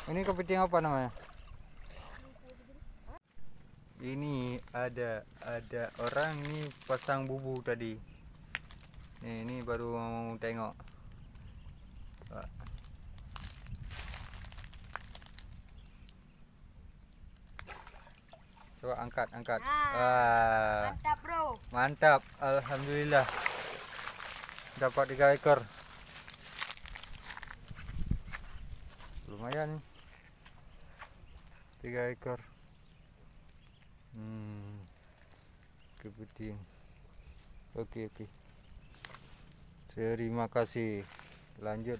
Ini kepiting apa namanya? Ini ada orang nih pasang bubu tadi. Nih, ini baru mau tengok. Coba angkat. Mantap bro. Mantap, alhamdulillah. Dapat 3 ekor. Lumayan nih. 3 ekor. Kepiting. Oke. Terima kasih. Lanjut.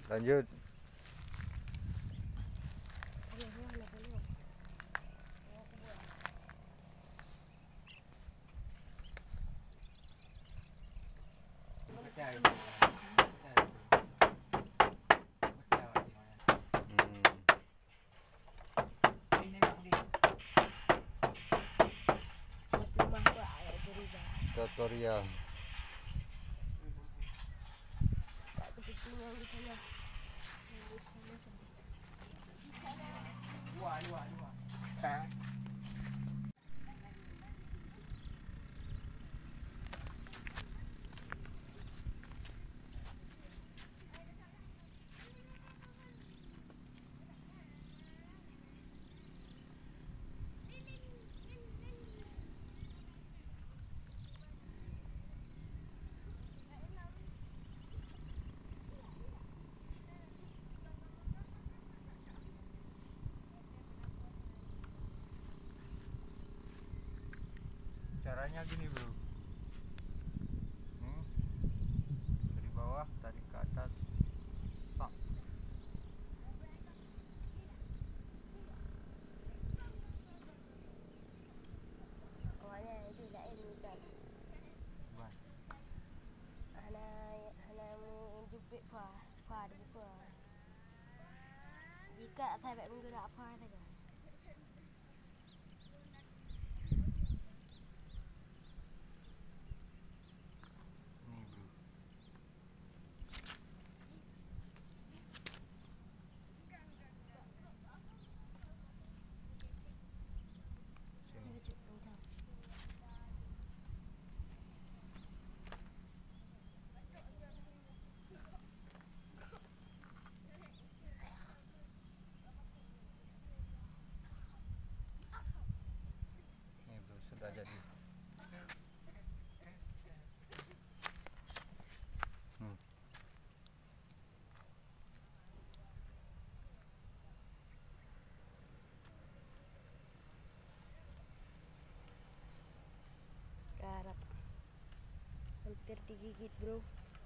Tutorial. Caranya gini bro, dari bawah tarik ke atas, sak. Awalnya itu lain kan. Hana menjepit fa di buku. Jika saya menggerak fa saja. Nih bro, sudah jadi. Karat. Hampir digigit bro.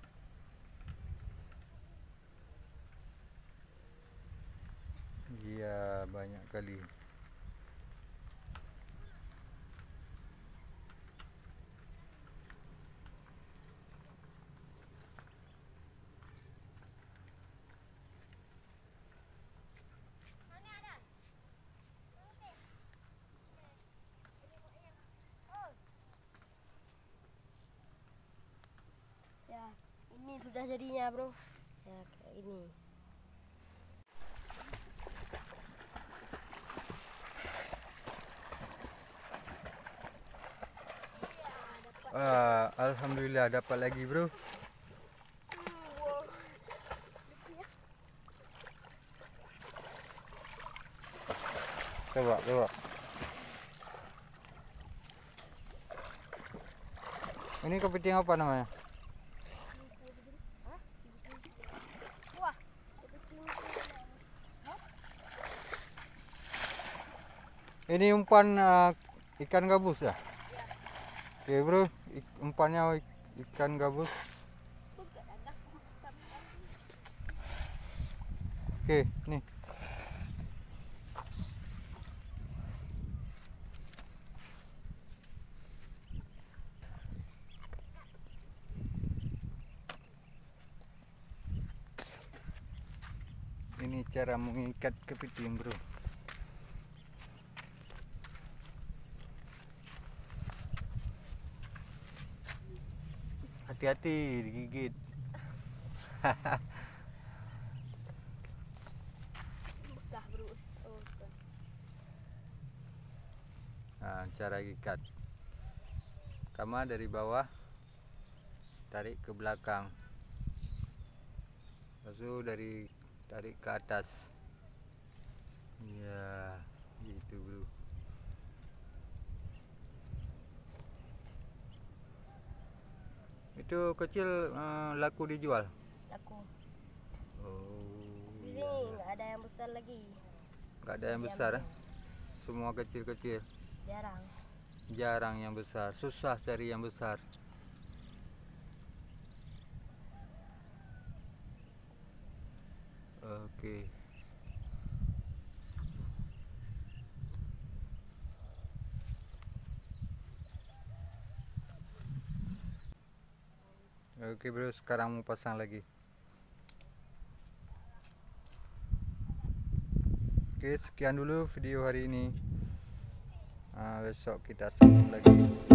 Iya, banyak kali. Ya, ini sudah jadinya bro. Ya kayak ini. Alhamdulillah dapat lagi bro. Coba. Ini kepiting apa namanya? Wah, Ini umpan ikan gabus ya? Oke bro, umpannya ikan gabus. Oke, nih. Ini cara mengikat kepiting bro. Hati-hati digigit. bekah bro. cara ikat. Pertama dari bawah tarik ke belakang, lalu dari tarik ke atas. Ya, gitu bro. Itu kecil laku dijual. Laku. Oh, Ini nggak ada yang besar lagi. nggak ada yang besar, semua kecil-kecil. Jarang. Jarang yang besar, susah cari yang besar. Oke. Oke bro, sekarang mau pasang lagi. Oke, sekian dulu video hari ini. Besok kita sambung lagi.